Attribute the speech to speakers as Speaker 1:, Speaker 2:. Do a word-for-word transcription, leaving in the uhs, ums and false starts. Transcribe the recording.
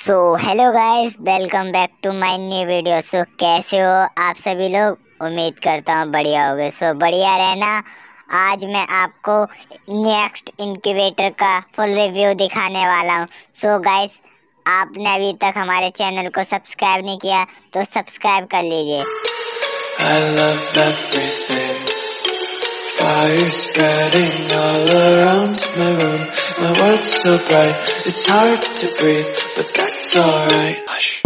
Speaker 1: So hello guys, welcome back to my new video. So कैसे हो आप सभी लोग? उम्मीद करता हूँ बढ़िया होगे। सो so, बढ़िया रहना। आज मैं आपको नेक्स्ट इनक्यूबेटर का फुल रिव्यू दिखाने वाला हूँ। सो गाइस, आपने अभी तक हमारे चैनल को सब्सक्राइब नहीं किया तो सब्सक्राइब कर लीजिए।
Speaker 2: I love everything. Fire spreading all around my room. My world's so bright, it's hard to breathe, but that's alright. Hush.